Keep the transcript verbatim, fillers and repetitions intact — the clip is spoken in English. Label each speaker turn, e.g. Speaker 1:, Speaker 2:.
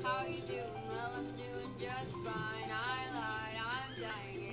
Speaker 1: how you doing? Well, I'm doing just fine. I lied, I'm dying.